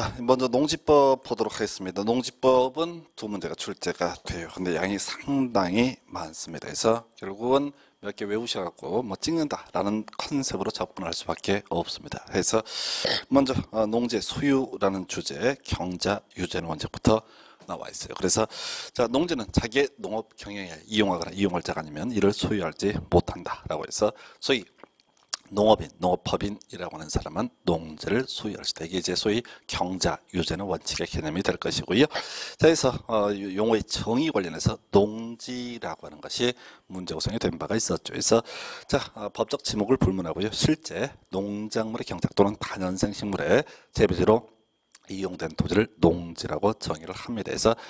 자, 먼저 농지법 보도록 하겠습니다. 농지법은 두 문제가 출제가 돼요. 근데 양이 상당히 많습니다. 그래서 결국은 몇 개 외우셔갖고 뭐 찍는다라는 컨셉으로 접근할 수밖에 없습니다. 그래서 먼저 농지 소유라는 주제, 경자 유제는 원칙부터 나와 있어요. 그래서 자, 농지는 자기의 농업 경영에 이용하거나 이용할 자가 아니면 이를 소유하지 못한다라고 해서 소위 농업인, 농업법인이라고 하는 사람은 농지를 소유할 수 있다. 이게 이제 소위 경자 유제는 원칙의 개념이 될 것이고요. 자, 그래서 용어의 정의 관련해서 농지라고 하는 것이 문제 구성이 된 바가 있었죠. 그래서 자, 법적 지목을 불문하고요. 실제 농작물의 경작 또는 다년생 식물의 재배지로 이용된 토지를 농지라고 정의를 합니다.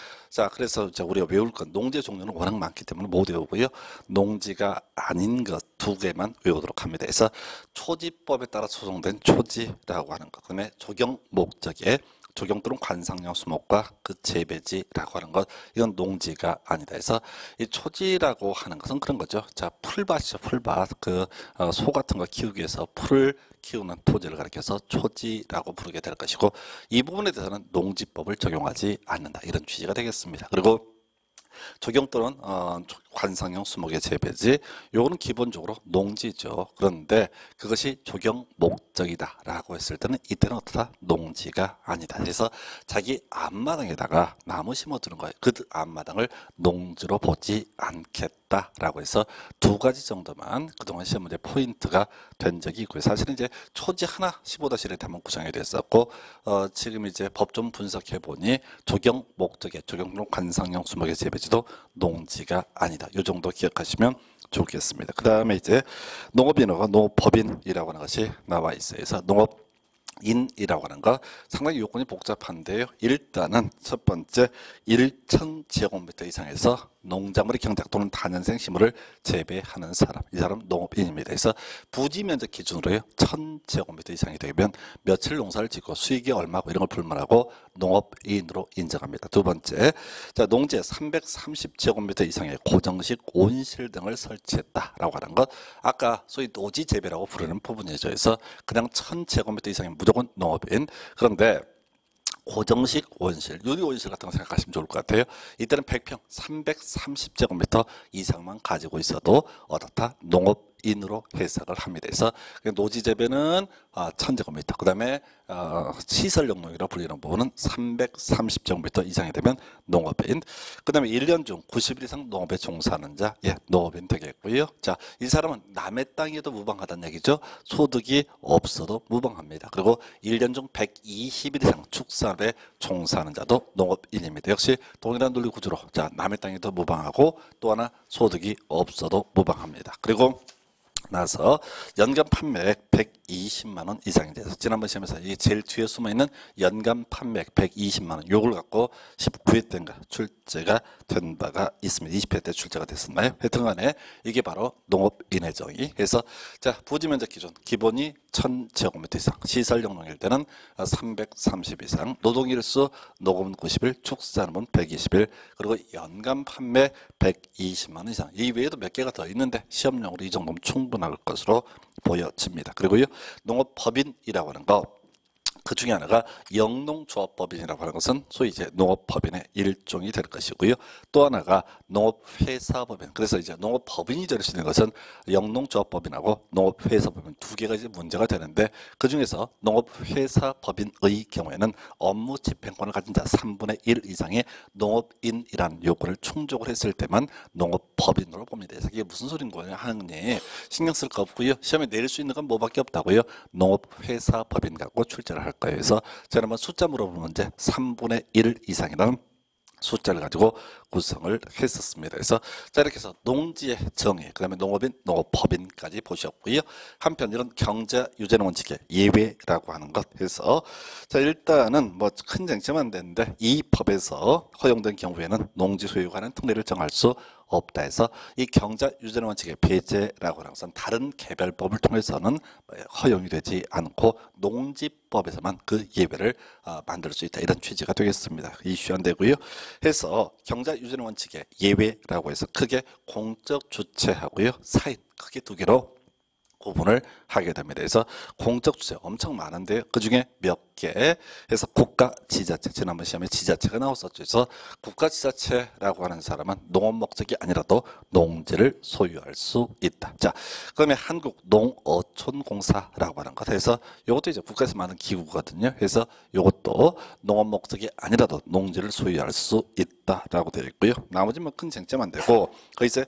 그래서 우리가 외울 건 농지의 종류는 워낙 많기 때문에 못 외우고요. 농지가 아닌 것 두 개만 외우도록 합니다. 그래서 초지법에 따라 조성된 초지라고 하는 것, 그다음에 조경 목적의 조경 또는 관상용 수목과 그 재배지라고 하는 것, 이건 농지가 아니다. 그래서 이 초지라고 하는 것은 그런 거죠. 자, 풀밭이죠. 풀밭. 소 같은 거 키우기 위해서 풀을 키우는 토지를 가리켜서 초지라고 부르게 될 것이고, 이 부분에 대해서는 농지법을 적용하지 않는다. 이런 취지가 되겠습니다. 그리고 조경 또는 관상용 수목의 재배지, 요거는 기본적으로 농지죠. 그런데 그것이 조경 목적이다 라고 했을 때는 이때는 어떠다? 농지가 아니다. 그래서 자기 앞마당에다가 나무 심어두는 거예요. 그 앞마당을 농지로 보지 않겠다 라고 해서 두 가지 정도만 그동안 시험 문제 포인트가 된 적이 있고요. 사실은 이제 초지 하나 15-1에 한번 구성이 됐었고, 지금 이제 법 좀 분석해 보니 조경 목적의 조경 관상용 수목의 재배지도 농지가 아니다. 이 정도 기억하시면 좋겠습니다. 그 다음에 이제 농업인하고 농업법인이라고 하는 것이 나와 있어요. 그래서 농업인이라고 하는 거 상당히 요건이 복잡한데요. 일단은 첫 번째 1,000제곱미터 이상에서 농작물의 경작 또는 다년생 식물을 재배하는 사람, 이 사람 농업인입니다. 그래서 부지 면적 기준으로요 1,000제곱미터 이상이 되면 며칠 농사를 짓고 수익이 얼마고 이런 걸 불문하고 농업인으로 인정합니다. 두 번째, 자, 농지에 330제곱미터 이상의 고정식 온실 등을 설치했다라고 하는 것, 아까 소위 노지 재배라고 부르는 부분이죠. 그래서 그냥 1,000제곱미터 이상이면 무조건 농업인. 그런데 고정식 온실, 유리 온실 같은 거 생각하시면 좋을 것 같아요. 이때는 100평, 330제곱미터 이상만 가지고 있어도 어떻다? 농업인으로 해석을 합니다. 그래서 노지 재배는 1,000제곱미터, 그 다음에 시설 용농이라고 불리는 부분은 330제곱미터 이상이 되면 농업인, 그 다음에 1년 중 90일 이상 농업에 종사하는 자, 예, 농업인 되겠고요. 자, 이 사람은 남의 땅에도 무방하다는 얘기죠. 소득이 없어도 무방합니다. 그리고 1년 중 120일 이상 축산업에 종사하는 자도 농업인입니다. 역시 동일한 논리 구조로, 자, 남의 땅에도 무방하고 또 하나 소득이 없어도 무방합니다. 그리고 나서 연간 판매액 120만 원 이상이 돼서 지난번 시험에서 이게 제일 뒤에 숨어있는 연간 판매액 120만 원, 요걸 갖고 19회 때인가 출제가 된 바가 있습니다. 20회 때 출제가 됐었나요? 하여튼 간에 이게 바로 농업인의 정의. 그래서 자, 부지 면적 기준 기본이 1,000제곱미터 이상, 시설 용농일 때는 330 이상, 노동일수 노급은 90일, 축산업은 120일, 그리고 연간 판매 120만 원 이상. 이 외에도 몇 개가 더 있는데 시험용으로 이 정도면 충분할 것으로 보여집니다. 그리고요, 농업법인이라고 하는 거, 그 중에 하나가 영농조합법인이라고 하는 것은 소위 이제 농업법인의 일종이 될 것이고요. 또 하나가 농업회사법인. 그래서 이제 농업법인이 될 수 있는 것은 영농조합법인하고 농업회사법인 두 개가 이제 문제가 되는데, 그 중에서 농업회사법인의 경우에는 업무 집행권을 가진 자 3분의 1 이상의 농업인이라는 요건을 충족을 했을 때만 농업법인으로 봅니다. 그래서 이게 무슨 소린 거예요 하느니 신경 쓸 거 없고요. 시험에 내릴 수 있는 건 뭐밖에 없다고요. 농업회사법인 갖고 출제를 할 거예요. 그래서 저는 숫자 물어보는 문제 3분의 1 이상이라는 숫자를 가지고 구성을 했었습니다. 그래서 자, 이렇게 해서 농지의 정의, 그 다음에 농업인, 농업법인까지 보셨고요. 한편 이런 경자 유제는 원칙의 예외라고 하는 것 해서, 자, 일단은 뭐 큰 쟁점은 안 되는데 이 법에서 허용된 경우에는 농지 소유에 관한 특례를 정할 수 없다 해서 이 경자 유제는 원칙의 배제라고 하는 것은 다른 개별법을 통해서는 허용이 되지 않고 농지법에서만 그 예외를 만들 수 있다, 이런 취지가 되겠습니다. 이슈 안 되고요. 해서 경자 유제는 원칙의 예외라고 해서 크게 공적 주체하고요, 사인, 크게 두 개로 구분을 하게 됩니다. 그래서 공적 주체 엄청 많은데 그 중에 몇 개 해서 국가 지자체, 지난번 시험에 지자체가 나왔었죠. 그래서 국가 지자체라고 하는 사람은 농업 목적이 아니라도 농지를 소유할 수 있다. 자, 그러면 한국 농어촌공사라고 하는 것. 그래서 이것도 이제 국가에서 만든 기구거든요. 그래서 이것도 농업 목적이 아니라도 농지를 소유할 수 있다라고 되어 있고요. 나머지 뭐 큰 쟁점 안 되고 그 이제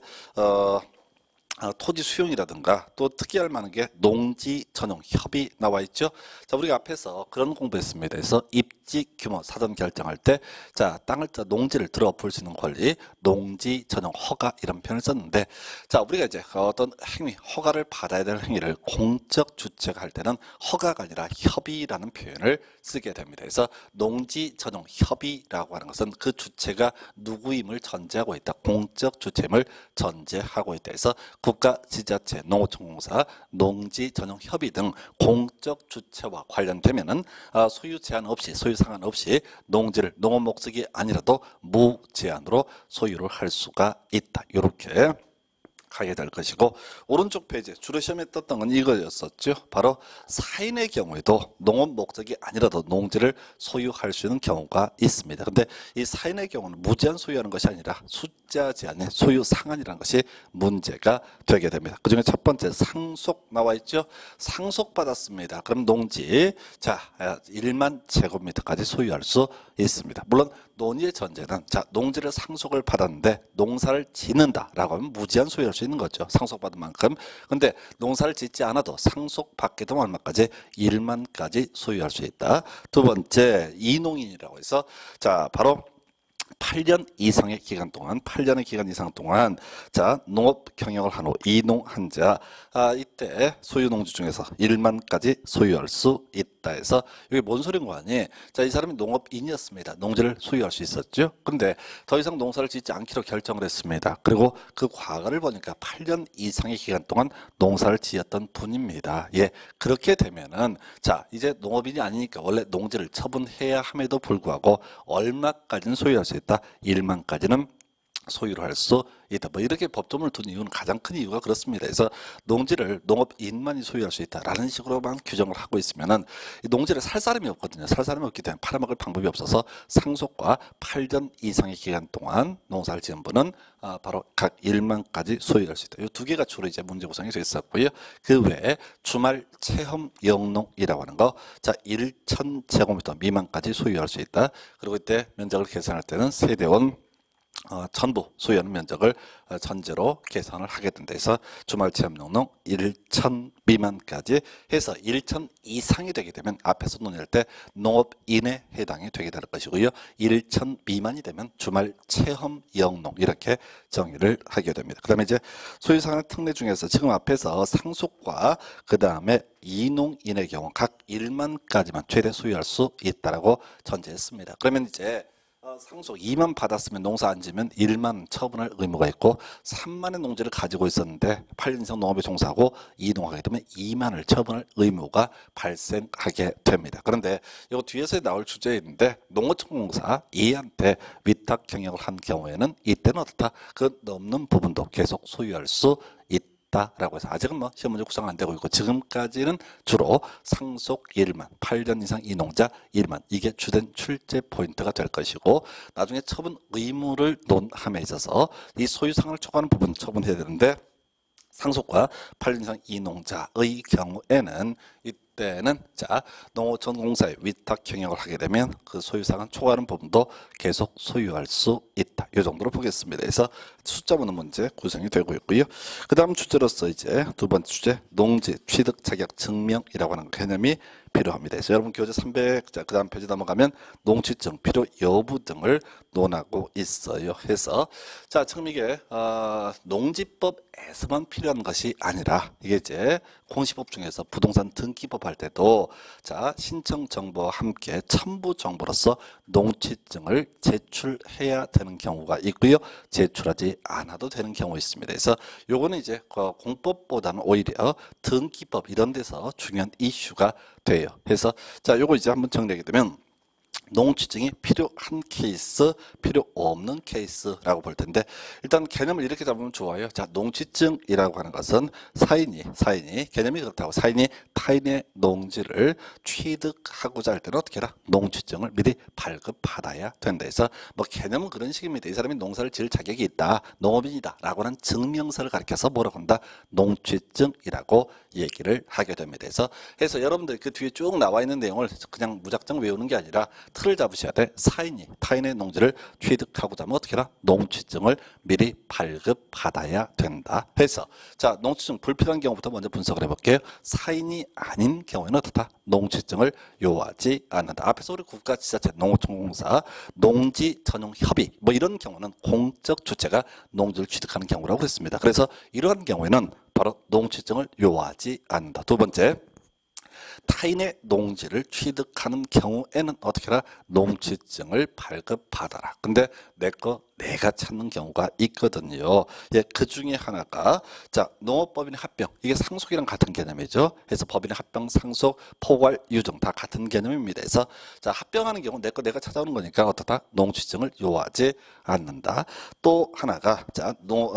토지 수용이라든가 또 특이할 만한 게 농지 전용 협의 나와 있죠. 자, 우리가 앞에서 그런 공부했습니다. 그래서 입지 규모 사전 결정할 때, 자, 농지를 들어볼 수 있는 권리, 농지 전용 허가 이런 표현을 썼는데, 자, 우리가 이제 어떤 행위, 허가를 받아야 될 행위를 공적 주체가 할 때는 허가가 아니라 협의라는 표현을 쓰게 됩니다. 그래서 농지 전용 협의라고 하는 것은 그 주체가 누구임을 전제하고 있다. 공적 주체임을 전제하고 있다. 그래서 국가, 지자체, 농어촌공사, 농지 전용 협의 등 공적 주체와 관련되면은 소유 제한 없이, 소유 상한 없이 농지를 농업 목적이 아니라도 무제한으로 소유를 할 수가 있다. 이렇게 가게 될 것이고, 오른쪽 페이지에 주로 시험에 떴던 건 이거였었죠. 바로 사인의 경우에도 농업 목적이 아니라도 농지를 소유할 수 있는 경우가 있습니다. 근데 이 사인의 경우는 무제한 소유하는 것이 아니라 숫자 제한의 소유 상한이라는 것이 문제가 되게 됩니다. 그 중에 첫 번째 상속 나와 있죠. 상속받았습니다. 그럼 농지, 자, 1만 제곱미터까지 소유할 수 있습니다. 물론 논의의 전제는, 자, 농지를 상속을 받았는데 농사를 짓는다라고 하면 무제한 소유할 수 있는 거죠. 상속받은 만큼. 근데 농사를 짓지 않아도 상속받게 되면 얼마까지? 1만까지 소유할 수 있다. 두 번째 이농인이라고 해서, 자, 바로 8년 이상의 기간 동안, 8년의 기간 이상 동안, 자, 농업 경영을 한 후 이농한 자, 이때 소유 농지 중에서 1만까지 소유할 수 있다 해서, 이게 뭔 소리인 거 아니? 자, 이 사람이 농업인이었습니다. 농지를 소유할 수 있었죠. 근데 더 이상 농사를 짓지 않기로 결정을 했습니다. 그리고 그 과거를 보니까 8년 이상의 기간 동안 농사를 지었던 분입니다. 예, 그렇게 되면은, 자, 이제 농업인이 아니니까 원래 농지를 처분해야 함에도 불구하고 얼마까지는 소유할 수 있다? 1만까지는 소유를 할 수 있다. 뭐 이렇게 법조문을 둔 이유는, 가장 큰 이유가 그렇습니다. 그래서 농지를 농업인만이 소유할 수 있다라는 식으로만 규정을 하고 있으면은 이 농지를 살 사람이 없거든요. 살 사람이 없기 때문에 팔아먹을 방법이 없어서 상속과 8년 이상의 기간 동안 농사를 지은 분은 바로 각 1만까지 소유할 수 있다. 이 두 개가 주로 이제 문제 구성이 되어 있었고요. 그 외에 주말 체험 영농이라고 하는 거, 자, 1,000제곱미터 미만까지 소유할 수 있다. 그리고 이때 면적을 계산할 때는 세대원 전부 소유하는 면적을 전제로 계산을 하게 된다 해서 주말 체험 농농 1,000 미만까지 해서 1,000 이상이 되게 되면 앞에서 논의할 때 농업인에 해당이 되게 될 것이고요. 1,000 미만이 되면 주말 체험 영농 이렇게 정의를 하게 됩니다. 그 다음에 이제 소유상한 특례 중에서 지금 앞에서 상속과 그 다음에 이농인의 경우 각 1만까지만 최대 소유할 수 있다라고 전제했습니다. 그러면 이제 상속 2만 받았으면 농사 안 지면 1만 처분할 의무가 있고, 3만의 농지를 가지고 있었는데 8년 이상 농업에 종사하고 이동하게 되면 2만을 처분할 의무가 발생하게 됩니다. 그런데 이거 뒤에서 나올 주제인데, 농어촌공사 A한테 위탁 경영을 한 경우에는 이때는 어떻다? 그 넘는 부분도 계속 소유할 수 있다라고 해서, 아직은 뭐 시험 문제 구성 안 되고 있고, 지금까지는 주로 상속 1만, 8년 이상 이농자 1만, 이게 주된 출제 포인트가 될 것이고, 나중에 처분 의무를 논함에 있어서 이 소유상을 초과하는 부분 처분해야 되는데, 상속과 8년 이상 이농자의 경우에는 이때는, 자, 농어촌공사의 위탁 경영을 하게 되면 그 소유상은 초과하는 부분도 계속 소유할 수 있다. 이 정도로 보겠습니다. 그래서 숫자 보는 문제 구성이 되고 있고요. 그 다음 주제로서 이제 두 번째 주제, 농지 취득 자격 증명이라고 하는 개념이 필요합니다. 그래서 여러분 교재 300, 자, 그 다음 페이지 넘어가면 농취증 필요 여부 등을 논하고 있어요. 해서, 자, 지금 이게 농지법에서만 필요한 것이 아니라, 이게 이제 공시법 중에서 부동산 등기법 할 때도, 자, 신청 정보와 함께 첨부 정보로서 농취증을 제출해야 되는 경우가 있고요. 제출하지 않아도 되는 경우 있습니다. 그래서 요거는 이제 공법보다는 오히려 등기법 이런 데서 중요한 이슈가 돼요. 그래서, 자, 요거 이제 한번 정리하게 되면, 농지증이 필요한 케이스, 필요 없는 케이스라고 볼 텐데 일단 개념을 이렇게 잡으면 좋아요. 자, 농지증이라고 하는 것은 사인이 개념이 그렇다고 사인이 타인의 농지를 취득하고자 할 때는 어떻게 해라? 농지증을 미리 발급받아야 된다 해서 뭐 개념은 그런 식입니다. 이 사람이 농사를 지을 자격이 있다, 농업인이다 라고 하는 증명서를 가리켜서 뭐라고 한다? 농지증이라고 얘기를 하게 됩니다. 그래서 여러분들 그 뒤에 쭉 나와 있는 내용을 그냥 무작정 외우는 게 아니라 틀을 잡으셔야 돼. 사인이 타인의 농지를 취득하고자 하면 어떻게 해라? 농지증을 미리 발급받아야 된다 해서 자, 농지증 불필요한 경우부터 먼저 분석을 해볼게요. 사인이 아닌 경우에는 어떻다? 농지증을 요하지 않는다. 앞에서 우리 국가지자체, 농어촌공사, 농지전용협의 뭐 이런 경우는 공적 주체가 농지를 취득하는 경우라고 했습니다. 그래서 이러한 경우에는 바로 농지증을 요하지 않는다. 두 번째, 타인의 농지를 취득하는 경우에는 어떻게 해라? 농지증을 발급받아라. 근데 내가 찾는 경우가 있거든요. 예, 그 중에 하나가 자, 농업법인의 합병. 이게 상속이랑 같은 개념이죠. 그래서 법인의 합병, 상속, 포괄, 유증 다 같은 개념입니다. 그래서 자, 합병하는 경우 내가 찾아오는 거니까 어떻다? 농지증을 요하지 않는다. 또 하나가 자,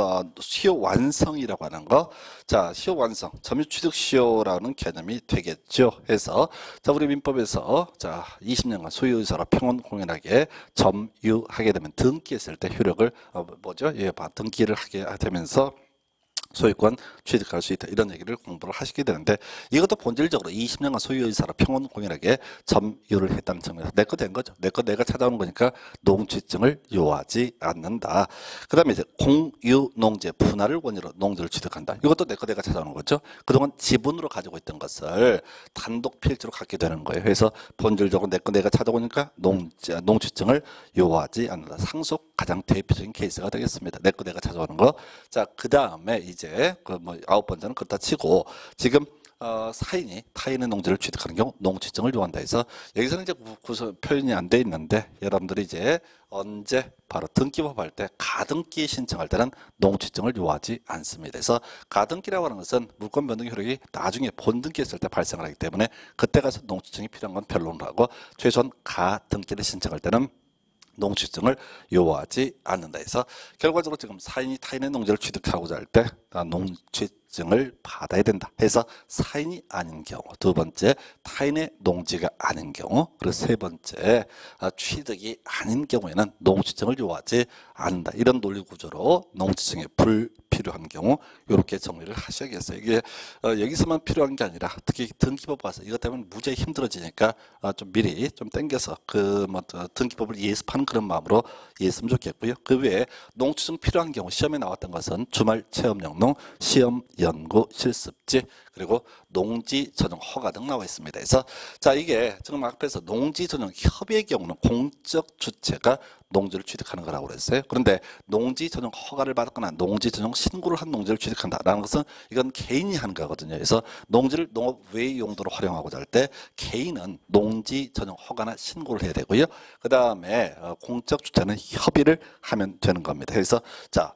시효 완성이라고 하는 거. 자, 시효 완성, 점유 취득 시효라는 개념이 되겠죠. 해서 자, 우리 민법에서 자, 20년간 소유의사로 평온 공연하게 점유하게 되면 등기했을 때 효력을 예, 등기를 하게 되면서 소유권 취득할 수 있다. 이런 얘기를 공부를 하시게 되는데 이것도 본질적으로 20년간 소유의사로 평온 공연하게 점유를 했다는 측면에서 내 거 된 거죠. 내가 찾아오는 거니까 농지증을 요하지 않는다. 그 다음에 이제 공유농지 분할을 원인으로 농지를 취득한다. 이것도 내가 찾아오는 거죠. 그동안 지분으로 가지고 있던 것을 단독 필지로 갖게 되는 거예요. 그래서 본질적으로 내가 찾아오니까 농지증을 요하지 않는다. 상속 가장 대표적인 케이스가 되겠습니다. 내가 찾아오는 거. 자, 그 다음에 이제 그 뭐 9번째는 그렇다 치고 지금 사인이 타인의 농지를 취득하는 경우 농지증을 요한다 해서 여기서는 이제 표현이 안 돼 있는데 여러분들이 이제 언제 바로 등기법 할 때 가등기 신청할 때는 농지증을 요하지 않습니다. 그래서 가등기라고 하는 것은 물권 변동 효력이 나중에 본등기했을 때 발생을 하기 때문에 그때 가서 농지증이 필요한 건 변론을 하고 최소한 가등기를 신청할 때는 농지증을 요하지 않는다 해서 결과적으로 지금 사인이 타인의 농지를 취득하고자 할 때 농지증을 받아야 된다 해서 사인이 아닌 경우, 두 번째 타인의 농지가 아닌 경우, 그리고 세 번째 취득이 아닌 경우에는 농지증을 요하지 않는다. 이런 논리 구조로 농지증이 불필요한 경우 이렇게 정리를 하셔야겠어요. 이게 여기서만 필요한 게 아니라 특히 등기법 와서 이것 때문에 무지하게 힘들어지니까 좀 미리 좀 땡겨서 그 뭐 등기법을 예습하는 그런 마음으로 이해했으면 좋겠고요. 그 외에 농지증 필요한 경우 시험에 나왔던 것은 주말 체험 영농, 시험 연구 실습지, 그리고 농지 전용 허가 등 나와 있습니다. 그래서 자, 이게 지금 앞에서 농지 전용 협의의 경우는 공적 주체가 농지를 취득하는 거라고 그랬어요. 그런데 농지 전용 허가를 받거나 농지 전용 신고를 한 농지를 취득한다라는 것은 이건 개인이 하는 거거든요. 그래서 농지를 농업 외의 용도로 활용하고자 할 때 개인은 농지 전용 허가나 신고를 해야 되고요. 그 다음에 공적 주체는 협의를 하면 되는 겁니다. 그래서 자,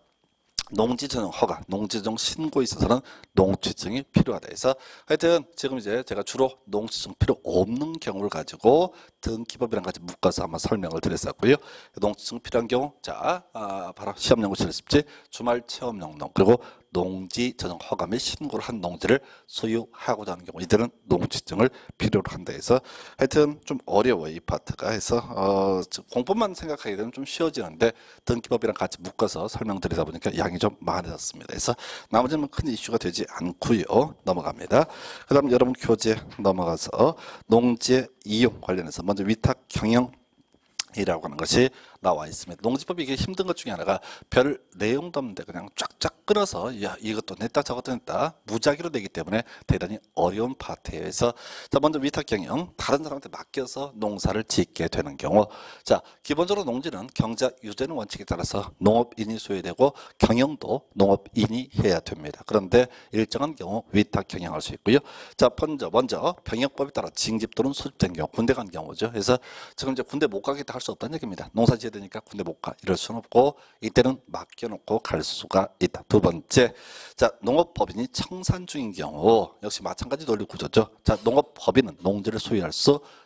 농지 전용 허가, 농지 전용 신고에 있어서는 농지증이 필요하다 해서 하여튼 지금 이제 제가 주로 농지증 필요 없는 경우를 가지고 등기법이랑 같이 묶어서 한번 설명을 드렸었고요. 농지증 필요한 경우 자, 바로 시험 연구 실습지, 주말 체험 영농, 그리고 농지 전용 허가 및 신고를 한 농지를 소유하고자 하는 경우 이들은 농지증을 필요로 한다 해서 하여튼 좀 어려워요, 이 파트가. 해서 공법만 생각하게 되면 좀 쉬워지는데 등기법이랑 같이 묶어서 설명드리다 보니까 양이 좀 많아졌습니다. 그래서 나머지는 큰 이슈가 되지 않고요. 넘어갑니다. 그 다음 여러분 교재 넘어가서 농지의 이용 관련해서 먼저 위탁 경영 이라고 하는 것이 나와 있습니다. 농지법이 이게 힘든 것 중에 하나가 별 내용도 없는데 그냥 쫙쫙 끊어서 야, 이것도 냈다 저것도 냈다 무작위로 되기 때문에 대단히 어려운 파트예요. 그래서 자, 먼저 위탁 경영, 다른 사람한테 맡겨서 농사를 짓게 되는 경우 자, 기본적으로 농지는 경자 유전의 원칙에 따라서 농업인이 소유되고 경영도 농업인이 해야 됩니다. 그런데 일정한 경우 위탁 경영할 수 있고요. 자, 먼저 병역법에 따라 징집 또는 소집된 경우 군대 간 경우죠. 그래서 지금 이제 군대 못 가겠다 할 수 없다는 얘기입니다. 농사 지어야 되니까 군대 못 가 이럴 수는 없고 이때는 맡겨놓고 갈 수가 있다. 두 번째, 자, 농업법인이 청산 중인 경우 역시 마찬가지 논리 구조죠. 자, 농업법인은 농지를 소유할 수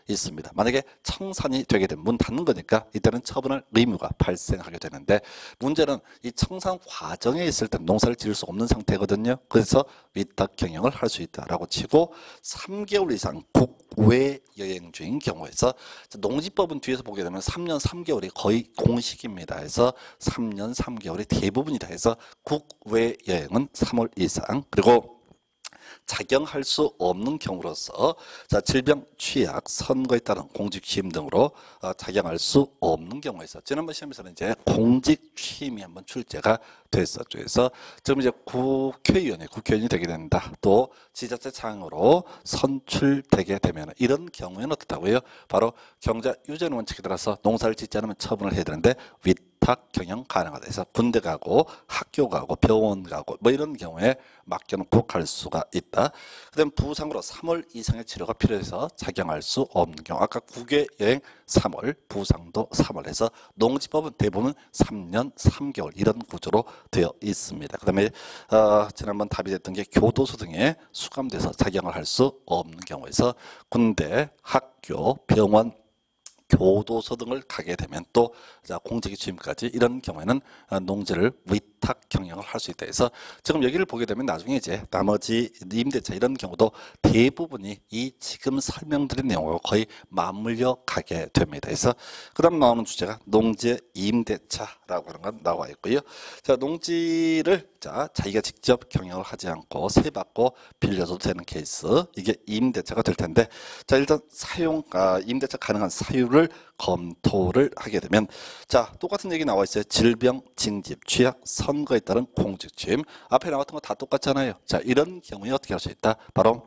있습니다. 만약에 청산이 되게 되면 문 닫는 거니까 이때는 처분할 의무가 발생하게 되는데 문제는 이 청산 과정에 있을 때 농사를 지을 수 없는 상태거든요. 그래서 위탁 경영을 할 수 있다라고 치고 3개월 이상 국외 여행 중인 경우에서 농지법은 뒤에서 보게 되면 3년 3개월이 거의 공식입니다. 해서 3년 3개월이 대부분이다 해서 국외 여행은 3월 이상 그리고 작용할 수 없는 경우로서 자 질병, 취약, 선거에 따른 공직 취임 등으로 작용할 수 없는 경우에서 지난번 시험에서는 이제 공직 취임이 한번 출제가 됐었죠. 그래서 지금 이제 국회의원이 되게 된다. 또 지자체 장으로 선출되게 되면 이런 경우에는 어떻다고요? 바로 경자 유전 원칙에 따라서 농사를 짓지 않으면 처분을 해야 되는데 위탁 경영 가능하다 해서 군대 가고 학교 가고 병원 가고 뭐 이런 경우에 맡겨놓고 갈 수가 있다. 그다음 부상으로 3월 이상의 치료가 필요해서 작용할 수 없는 경우 아까 국외 여행 3월 부상도 3월 해서 농지법은 대부분 3년 3개월 이런 구조로 되어 있습니다. 그 다음에 지난번 답이 됐던 게 교도소 등에 수감돼서 작용을 할 수 없는 경우에서 군대, 학교, 병원, 교도소 등을 가게 되면 또 공직의 취임까지 이런 경우에는 농지를 위탁 경영을 할 수 있다 해서 지금 여기를 보게 되면 나중에 이제 나머지 임대차 이런 경우도 대부분이 이 지금 설명드린 내용과 거의 맞물려 가게 됩니다. 그래서 그 다음 나오는 주제가 농지 임대차라고 하는 건 나와 있고요. 자, 농지를 자기가 직접 경영을 하지 않고 세받고 빌려줘도 되는 케이스 이게 임대차가 될 텐데 자 일단 임대차 가능한 사유를 검토를 하게 되면 자 똑같은 얘기 나와 있어요. 질병, 징집, 취약, 선거에 따른 공직 취임 앞에 나왔던 거 다 똑같잖아요. 자 이런 경우에 어떻게 할 수 있다? 바로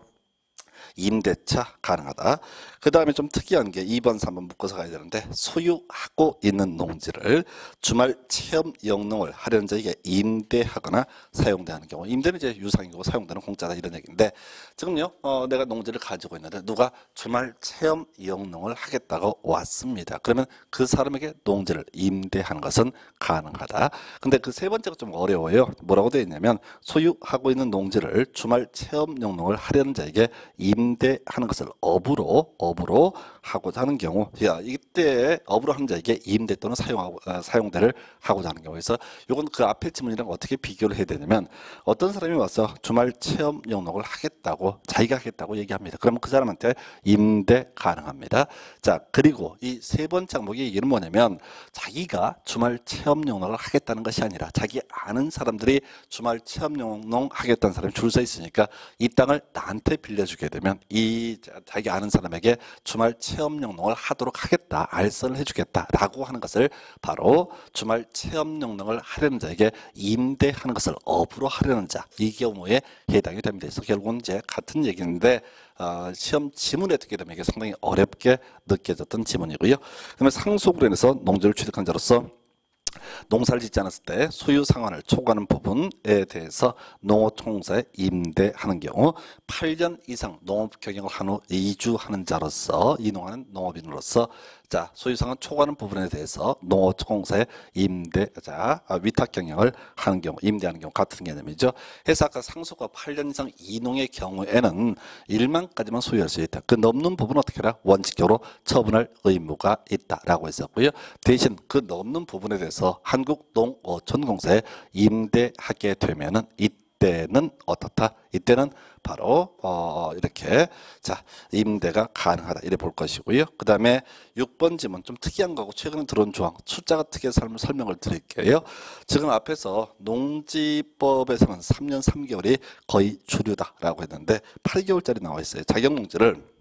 임대차 가능하다. 그 다음에 좀 특이한 게 2번, 3번 묶어서 가야 되는데 소유하고 있는 농지를 주말 체험 영농을 하려는 자에게 임대하거나 사용되는 경우 임대는 이제 유상이고 사용되는 공짜다 이런 얘기인데 지금요 내가 농지를 가지고 있는데 누가 주말 체험 영농을 하겠다고 왔습니다. 그러면 그 사람에게 농지를 임대하는 것은 가능하다. 근데 그 세 번째가 좀 어려워요. 뭐라고 되어 있냐면 소유하고 있는 농지를 주말 체험 영농을 하려는 자에게 임대하는 것을 업으로 하고자 하는 경우 이때 업으로 하는 자에게 임대 또는 사용대를 하고자 하는 경우에서 이건 그 앞에 지문이랑 어떻게 비교를 해야 되냐면 어떤 사람이 와서 주말 체험 영농을 자기가 하겠다고 얘기합니다. 그러면 그 사람한테 임대 가능합니다. 자 그리고 이 세 번째 항목의 얘기는 뭐냐면 자기가 주말 체험 영농을 하겠다는 것이 아니라 자기 아는 사람들이 주말 체험 영농 하겠다는 사람이 줄 서 있으니까 이 땅을 나한테 빌려주게 되면 이 자기 아는 사람에게 주말 체험 영농을 하도록 하겠다, 알선을 해주겠다라고 하는 것을 바로 주말 체험 영농을 하려는 자에게 임대하는 것을 업으로 하려는 자 이 경우에 해당이 됩니다. 그래서 결국은 이제 같은 얘기인데 시험 지문에 듣게 되면 이게 상당히 어렵게 느껴졌던 지문이고요. 그다음에 상속으로 인해서 농지를 취득한 자로서 농사를 짓지 않았을 때 소유 상환을 초과하는 부분에 대해서 농어촌공사에 임대하는 경우 8년 이상 농업 경영을 한 후 이주하는 자로서 이농하는 농업인으로서 자 소유 상환 초과하는 부분에 대해서 농어촌공사에 위탁 경영을 하는 경우 임대하는 경우 같은 개념이죠. 해서 아까 상속과 8년 이상 이농의 경우에는 1만까지만 소유할 수 있다. 그 넘는 부분은 어떻게 해라? 원칙적으로 처분할 의무가 있다라고 했었고요. 대신 그 넘는 부분에 대해서 한국농어촌공사에 임대하게 되면은 이때는 어떻다? 이때는 바로 이렇게 임대가 가능하다 이래 볼 것이고요. 그 다음에 6번 지문 좀 특이한 거고 최근에 들어온 조항 숫자가 특이해서 설명을 드릴게요. 지금 앞에서 농지법에서는 3년 3개월이 거의 주류다라고 했는데 8개월짜리 나와 있어요. 자격농지를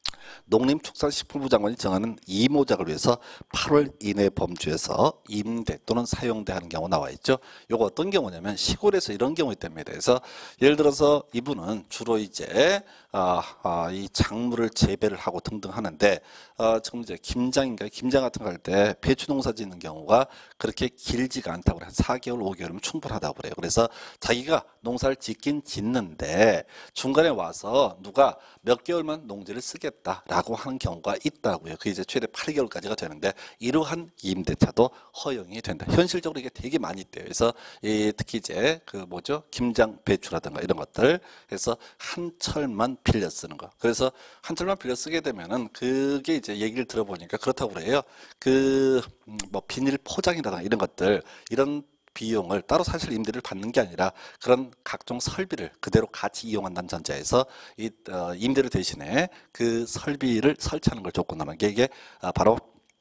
농림축산식품부 장관이 정하는 이모작을 위해서 8월 이내 범주에서 임대 또는 사용대하는 경우 나와 있죠. 이거 어떤 경우냐면 시골에서 이런 경우 있답니다. 그래서 예를 들어서 이분은 주로 이제 이 작물을 재배를 하고 등등 하는데 지금 이제 김장 같은 거 할 때 배추 농사 짓는 경우가 그렇게 길지가 않다고 그래요. 한 4개월, 5개월이면 충분하다고 그래요. 그래서 자기가 농사를 짓긴 짓는데 중간에 와서 누가 몇 개월만 농지를 쓰겠다. 된다라고 하는 경우가 있다고요. 그게 이제 최대 8개월까지가 되는데 이러한 임대차도 허용이 된다. 현실적으로 이게 되게 많이 있대요. 그래서 특히 이제 그 뭐죠? 김장 배추라든가 이런 것들 해서 한 철만 빌려 쓰는 거. 그래서 한 철만 빌려 쓰게 되면은 그게 이제 얘기를 들어보니까 그렇다고 그래요. 그 뭐 비닐 포장이라든가 이런 것들 이런 비용을 따로 사실 임대를 받는 게 아니라 그런 각종 설비를 그대로 같이 이용한다는 전제에서 이 임대료 대신에 그 설비를 설치하는 걸 조건 하는 게 이게 바로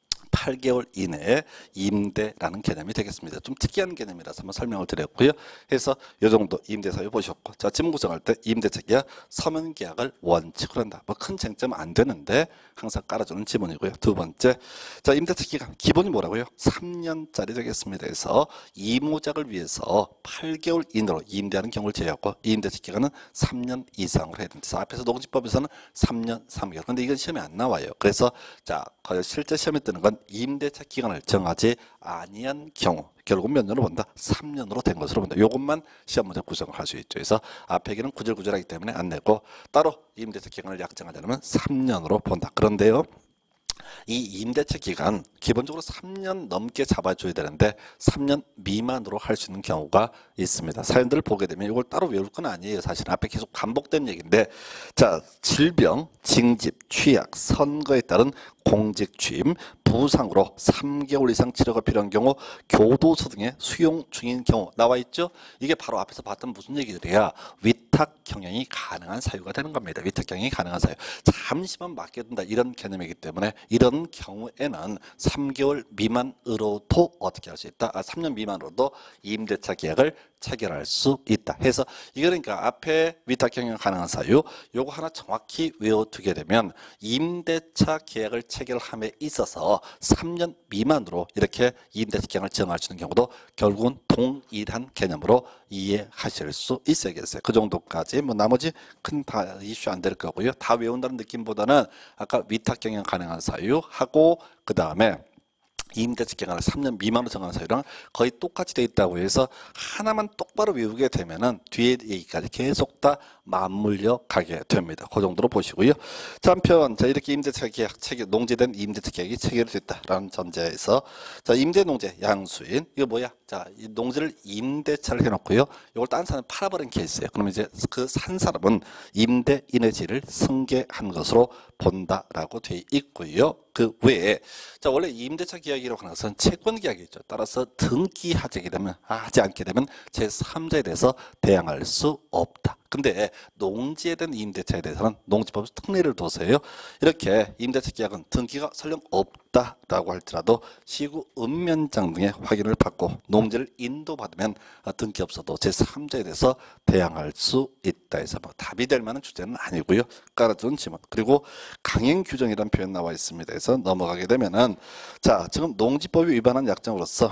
8개월 이내에 임대라는 개념이 되겠습니다. 좀 특이한 개념이라서 한번 설명을 드렸고요. 그래서 이 정도 임대사유 보셨고, 자 지문 구성할 때 임대차 계약 서면 계약을 원칙으로 한다. 뭐 큰 쟁점 안 되는데 항상 깔아주는 지문이고요. 두 번째, 자 임대차 기간 기본이 뭐라고요? 3년짜리 되겠습니다. 그래서 이모작을 위해서 8개월 이내로 임대하는 경우를 제외하고 임대차 기간은 3년 이상으로 해야 됩니다. 앞에서 농지법에서는 3년 3개월. 근데 이건 시험에 안 나와요. 그래서 자 실제 시험에 뜨는 건 임대차 기간을 정하지 아니한 경우 결국 몇 년으로 본다? 3년으로 된 것으로 본다. 이것만 시험 문제 구성을 할 수 있죠. 그래서 앞에 얘기는 구절구절하기 때문에 안 내고 따로 임대차 기간을 약정하자면 3년으로 본다. 그런데요. 이 임대차 기간 기본적으로 3년 넘게 잡아줘야 되는데 3년 미만으로 할 수 있는 경우가 있습니다. 사연들을 보게 되면 이걸 따로 외울 건 아니에요. 사실 앞에 계속 반복된 얘기인데 자 질병, 징집, 취약, 선거에 따른 공직 취임, 부상으로 3개월 이상 치료가 필요한 경우, 교도소 등의 수용 중인 경우 나와 있죠. 이게 바로 앞에서 봤던 무슨 얘기들이야? 위탁 경영이 가능한 사유가 되는 겁니다. 위탁 경영이 가능한 사유. 잠시만 맡겨둔다 이런 개념이기 때문에 이런 경우에는 3개월 미만으로도 어떻게 할 수 있다? 3년 미만으로도 임대차 계약을 체결할 수 있다. 해서 이거 그러니까 앞에 위탁 경영 가능한 사유 요거 하나 정확히 외워두게 되면 임대차 계약을 체결함에 있어서 3년 미만으로 이렇게 임대차 계약을 정할 수 있는 경우도 결국은 동일한 개념으로 이해하실 수 있어야겠어요. 그 정도까지 뭐 나머지 큰 다 이슈 안 될 거고요. 다 외운다는 느낌보다는 아까 위탁 경영 가능한 사유 하고 그 다음에 임대차 기간을 3년 미만으로 정한 사유랑 거의 똑같이 되어 있다고 해서 하나만 똑바로 외우게 되면은 뒤에 얘기까지 계속 다 맞물려 가게 됩니다. 그 정도로 보시고요. 자, 한편 자 이렇게 임대차 계약 체결 농지된 임대차 계약이 체결됐다라는 전제에서 자 임대 농지 양수인 이거 뭐야? 자 이 농지를 임대차를 해놓고요. 이걸 딴 사람 팔아버린 케이스예요. 그러면 이제 그 산 사람은 임대인의 질을 승계한 것으로 본다라고 되어 있고요. 그 외에 자 원래 임대차 계약이라고 하는 것은 채권 계약이죠. 따라서 등기하지 되면 하지 않게 되면 제3자에 대해서 대항할 수 없다. 근데 농지에 대한 임대차에 대해서는 농지법에서 특례를 둬서요. 이렇게 임대차 계약은 등기가 설령 없다라고 할지라도 시구 읍면장 등의 확인을 받고 농지를 인도받으면 등기 없어도 제3자에 대해서 대항할 수 있다 해서 뭐 답이 될 만한 주제는 아니고요. 깔아준 지문. 그리고 강행 규정이라는 표현 나와 있습니다. 그래서 넘어가게 되면은 자 지금 농지법이 위반한 약정으로서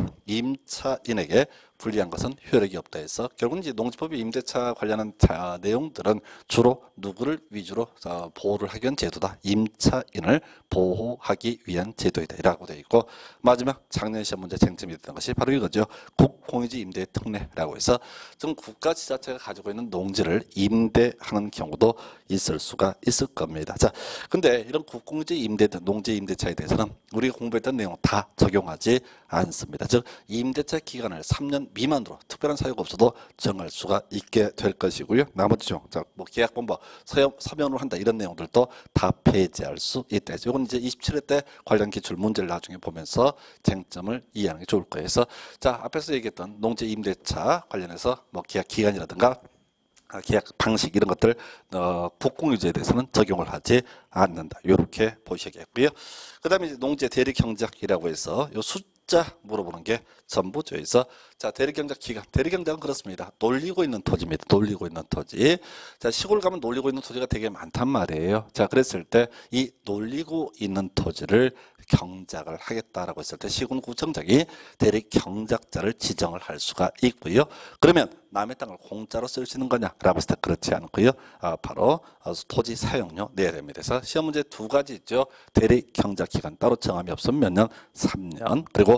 임차인에게 불리한 것은 효력이 없다 해서 결국은 이제 농지법이 임대차 관련한 내용들은 주로 누구를 위주로 보호를 하기 위한 제도다. 임차인을 보호하기 위한 제도이다. 라고 되어 있고 마지막 작년 시험 문제 쟁점이 됐던 것이 바로 이거죠. 국공유지 임대 특례라고 해서 지금 국가 지자체가 가지고 있는 농지를 임대하는 경우도 있을 수가 있을 겁니다. 자, 근데 이런 국공유지 임대 농지 임대차에 대해서는 우리가 공부했던 내용 다 적용하지 않습니다. 즉 임대차 기간을 3년 미만으로 특별한 사유가 없어도 정할 수가 있게 될 것이고요. 나머지 중, 자, 뭐 계약본부 서면으로 한다 이런 내용들도 다 폐지할 수 있다. 이건 이제 27회 때 관련 기출 문제를 나중에 보면서 쟁점을 이해하는 게 좋을 거예요. 그래서 자 앞에서 얘기했던 농지 임대차 관련해서 뭐 계약 기간이라든가 계약 방식 이런 것들 국공유지에 대해서는 적용을 하지 않는다. 이렇게 보시겠고요. 그 다음에 이제 농지 대리 경작이라고 해서 요 숫자 물어보는 게 전부죠. 그래서 자 대리 경작 기간, 대리 경작은 그렇습니다. 놀리고 있는 토지입니다. 놀리고 있는 토지. 자 시골 가면 놀리고 있는 토지가 되게 많단 말이에요. 자 그랬을 때 이 놀리고 있는 토지를 경작을 하겠다라고 했을 때 시군구청장이 대리 경작자를 지정을 할 수가 있고요. 그러면 남의 땅을 공짜로 쓸 수 있는 거냐라고 했을 때 그렇지 않고요. 바로 토지 사용료 내야 됩니다. 그래서 시험 문제 두 가지 있죠. 대리 경작 기간 따로 정함이 없으면 몇 년? 3년. 그리고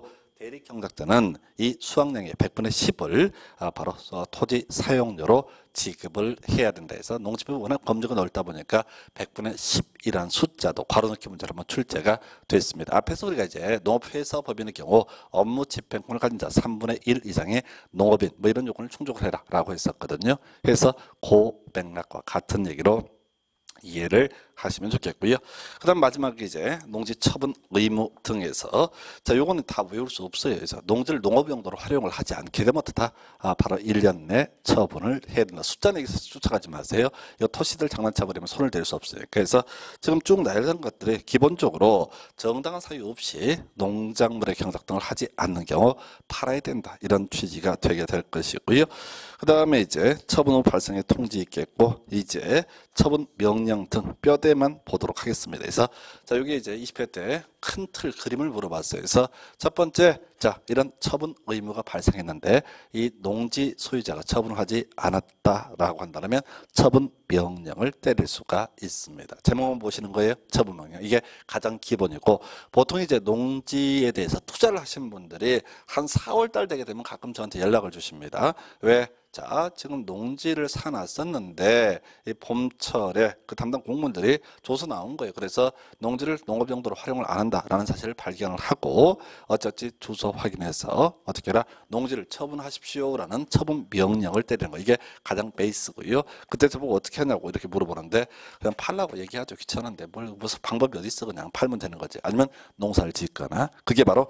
대리 경작자는 이 수확량의 100분의 10을 바로 토지 사용료로 지급을 해야 된다 해서 농지법이 워낙 범주가 넓다 보니까 100분의 10이라는 숫자도 괄호넣기 문제로 한번 출제가 됐습니다. 앞에서 우리가 이제 농업회사 법인의 경우 업무 집행권을 가진 자 3분의 1 이상의 농업인 뭐 이런 요건을 충족을 해라 라고 했었거든요. 그래서 그 맥락과 같은 얘기로 이해를 하시면 좋겠고요. 그 다음 마지막에 이제 농지 처분 의무 등에서 자 요거는 다 외울 수 없어요. 그래서 농지를 농업용도로 활용을 하지 않게 되면 다 바로 1년 내 처분을 해야 된다. 숫자 내기에서 쫓아가지 마세요. 이 토시들 장난쳐버리면 손을 댈 수 없어요. 그래서 지금 쭉 나열한 것들이 기본적으로 정당한 사유 없이 농작물의 경작 등을 하지 않는 경우 팔아야 된다. 이런 취지가 되게 될 것이고요. 그 다음에 이제 처분 후 발생의 통지 있겠고 이제 처분 명령 등 뼈대만 보도록 하겠습니다. 그래서 자 여기 이제 20회 때 큰 틀 그림을 물어봤어요. 그래서 첫 번째 자 이런 처분 의무가 발생했는데 이 농지 소유자가 처분을 하지 않았다라고 한다면 처분 명령을 때릴 수가 있습니다. 제목만 보시는 거예요. 처분 명령. 이게 가장 기본이고 보통 이제 농지에 대해서 투자를 하시는 분들이 한 4월 달 되게 되면 가끔 저한테 연락을 주십니다. 왜? 자 지금 농지를 사놨었는데 이 봄철에 그 담당 공무원들이 조서 나온 거예요. 그래서 농지를 농업용도로 활용을 안 한다라는 사실을 발견을 하고 어쩌지 주소 확인해서 어떻게 해라 농지를 처분하십시오라는 처분 명령을 때리는 거 이게 가장 베이스고요. 그때 저보고 어떻게 하냐고 이렇게 물어보는데 그냥 팔라고 얘기하죠. 귀찮은데 뭘 무슨 방법이 어디 있어 그냥 팔면 되는 거지. 아니면 농사를 짓거나 그게 바로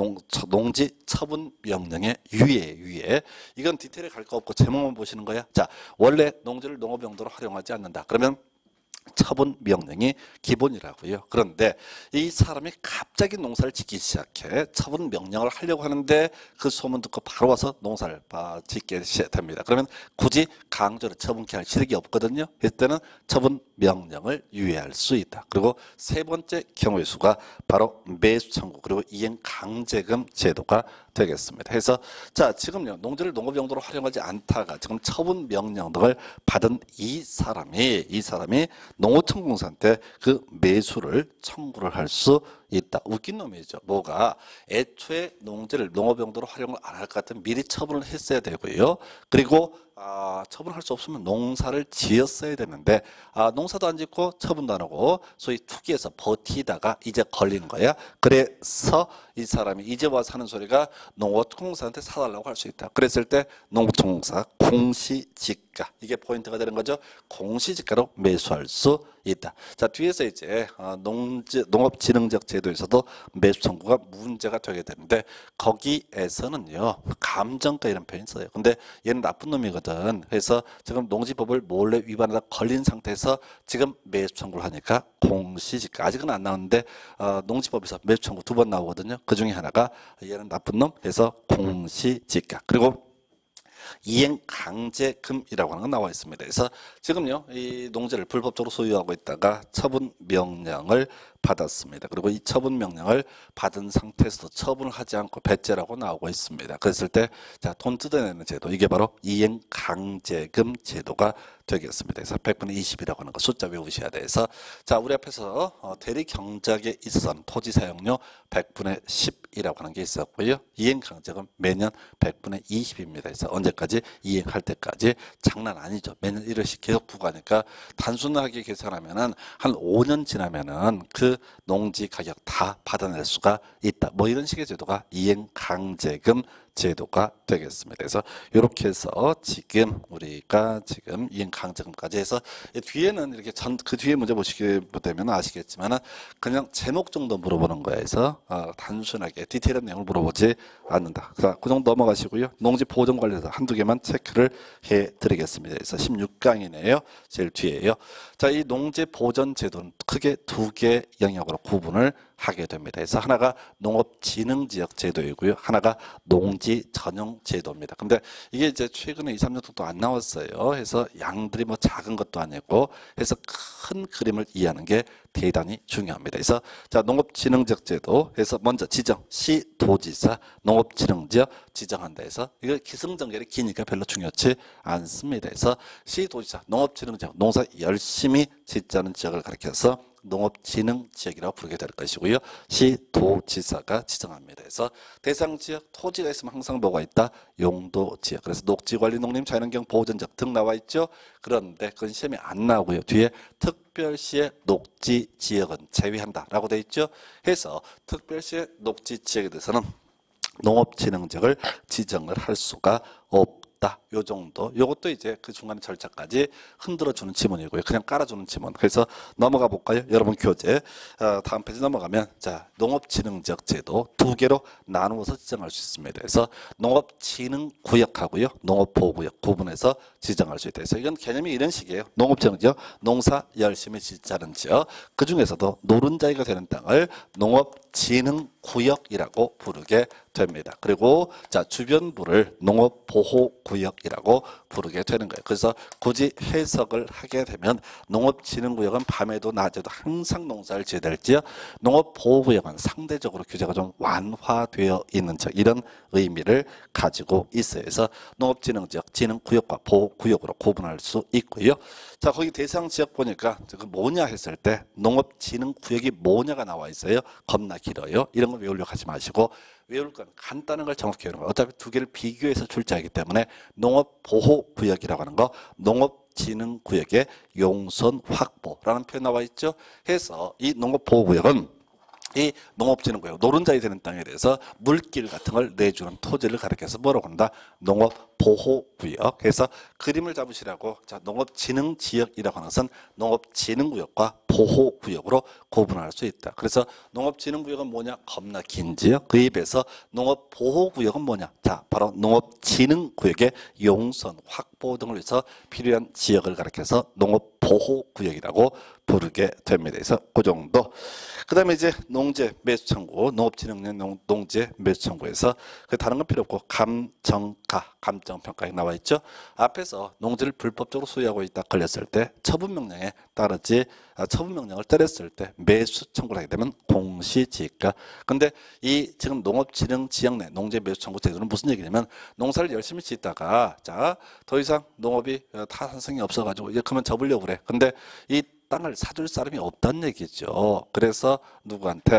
농지 처분 명령의 유예. 이건 디테일에 갈 거 없고 제목만 보시는 거야. 자, 원래 농지를 농업용도로 활용하지 않는다. 그러면 처분 명령이 기본이라고요. 그런데 이 사람이 갑자기 농사를 짓기 시작해 처분 명령을 하려고 하는데 그 소문 듣고 바로 와서 농사를 짓게 됩니다. 그러면 굳이 강제로 처분케 할 실력이 없거든요. 이때는 처분 명령을 유예할 수 있다. 그리고 세 번째 경우의 수가 바로 매수 청구 그리고 이행 강제금 제도가 되겠습니다. 그래서 자 지금요 농지를 농업용도로 활용하지 않다가 지금 처분 명령 등을 받은 이 사람이 농어촌공사한테 그 매수를 청구를 할 수 있다. 웃긴 놈이죠. 뭐가 애초에 농지를 농업용도로 활용을 안 할 것 같으면 미리 처분을 했어야 되고요. 그리고 처분할 수 없으면 농사를 지었어야 되는데 농사도 안 짓고 처분도 안 하고 소위 투기해서 버티다가 이제 걸린 거야. 그래서 이 사람이 이제 와서 하는 소리가 농어촌공사한테 사달라고 할 수 있다. 그랬을 때 농어촌공사 공시지가 이게 포인트가 되는 거죠. 공시지가로 매수할 수 있다. 자 뒤에서 이제 농업진흥적 제도에서도 매수 청구가 문제가 되게 되는데 거기에서는요 감정가 이런 표현이 있어요. 근데 얘는 나쁜 놈이거든. 그래서 지금 농지법을 몰래 위반하다 걸린 상태에서 지금 매수 청구를 하니까 공시지가 아직은 안 나오는데 농지법에서 매수 청구 2번 나오거든요. 그 중에 하나가 얘는 나쁜 놈 해서 공시지가 그리고 이행 강제금이라고 하는 건 나와 있습니다. 그래서 지금요 이 농지를 불법적으로 소유하고 있다가 처분 명령을 받았습니다. 그리고 이 처분 명령을 받은 상태에서도 처분을 하지 않고 배째라고 나오고 있습니다. 그랬을 때 자 돈 뜯어내는 제도 이게 바로 이행 강제금 제도가 되겠습니다. 그래서 100분의 20이라고 하는 거 숫자 외우셔야 돼서 자 우리 앞에서 대리 경작에 있어서는 토지 사용료 100분의 10이라고 하는 게 있었고요. 이행 강제금 매년 100분의 20입니다. 그래서 언제까지 이행할 때까지 장난 아니죠. 매년 1원씩 계속 부과하니까 단순하게 계산하면은 한 5년 지나면은 그 농지 가격 다 받아낼 수가 있다. 뭐 이런 식의 제도가 이행 강제금 제도가 되겠습니다. 그래서 이렇게 해서 지금 우리가 지금 이행 강제금까지 해서 뒤에는 이렇게 그 뒤에 문제 보시게 되면 아시겠지만은 그냥 제목 정도 물어보는 거에서 단순하게 디테일한 내용을 물어보지 않는다. 자, 그 정도 넘어가시고요. 농지 보존 관련해서 한두 개만 체크를 해 드리겠습니다. 그래서 16강이네요. 제일 뒤에요. 자, 이 농지 보존 제도는 크게 두 개 영역으로 구분을 하게 됩니다. 그래서 하나가 농업진흥지역 제도이고요. 하나가 농지 전용 제도입니다. 근데 이게 이제 최근에 2, 3년 정도 안 나왔어요. 해서 양들이 뭐 작은 것도 아니고 해서 큰 그림을 이해하는 게 대단히 중요합니다. 그래서 자 농업진흥지역 제도 해서 먼저 지정 시도지사 농업진흥지역 지정한다 해서 이거 기승전결이 기니까 별로 중요치 않습니다. 그래서 시도지사 농업진흥지역 농사 열심히 짓자는 지역을 가리켜서 농업진흥지역이라고 부르게 될 것이고요. 시도지사가 지정합니다. 그래서 대상지역 토지가 있으면 항상 뭐가 있다? 용도지역. 그래서 녹지관리, 농림, 자연환경, 보호전적 등 나와 있죠. 그런데 그건 시험에 안 나오고요. 뒤에 특별시의 녹지지역은 제외한다라고 돼 있죠. 해서 특별시의 녹지지역에 대해서는 농업진흥지역을 지정을 할 수가 없다. 요 정도. 요것도 이제 그 중간에 절차까지 흔들어주는 지문이고요. 그냥 깔아주는 지문. 그래서 넘어가 볼까요? 여러분 교재 다음 페이지 넘어가면 자 농업진흥지역 제도 두 개로 나누어서 지정할 수 있습니다. 그래서 농업진흥구역하고요. 농업보호구역 구분해서 지정할 수 있다. 그래서 이건 개념이 이런 식이에요. 농업진흥지역, 농사 열심히 짓자는 지역. 그 중에서도 노른자리가 되는 땅을 농업진흥구역이라고 부르게 됩니다. 그리고 자 주변부를 농업보호구역이라고 부르게 되는 거예요. 그래서 굳이 해석을 하게 되면 농업진흥구역은 밤에도 낮에도 항상 농사를 지어야 될 지역, 농업보호구역은 상대적으로 규제가 좀 완화되어 있는 지역, 이런 의미를 가지고 있어요. 그래서 농업진흥지역, 진흥구역과 보호구역으로 구분할 수 있고요. 자 거기 대상지역 보니까 그 뭐냐 했을 때 농업진흥구역이 뭐냐가 나와 있어요. 겁나 길어요. 이런 거 외우려고 하지 마시고 외울 건 간단한 걸 정확히 외우는 거예요. 어차피 두 개를 비교해서 출제하기 때문에 농업보호구역이라고 하는 거, 농업진흥구역의 용선 확보라는 표현 나와 있죠. 해서 이 농업보호구역은 이 농업진흥구역, 노른자리 되는 땅에 대해서 물길 같은 걸 내주는 토지를 가리켜서 뭐라고 한다? 농업보호구역. 그래서 그림을 잡으시라고 자 농업진흥지역이라고 하는 것은 농업진흥구역과 보호구역으로 구분할 수 있다. 그래서 농업진흥구역은 뭐냐? 겁나 긴 지역. 그에 비해서 농업보호구역은 뭐냐? 자 바로 농업진흥구역의 용선, 확보 등을 위해서 필요한 지역을 가리켜서 농업보호구역이라고 부르게 됩니다. 그래서 그 정도. 그 다음에 이제 농지 매수청구, 농업진흥 농지 매수청구에서 그 다른 건 필요 없고 감정가, 감정평가에 나와 있죠. 앞에서 농지를 불법적으로 소유하고 있다 걸렸을 때 처분명령에 따르지 처분명령을 때렸을 때 매수청구를 하게 되면 공시지가. 근데 이 지금 농업진흥지역 내 농지 매수청구 제도는 무슨 얘기냐면 농사를 열심히 짓다가 자 더 이상 농업이 타산성이 없어가지고 이제 그만 접으려고 그래. 근데 이 땅을 사줄 사람이 없다는 얘기죠. 그래서 누구한테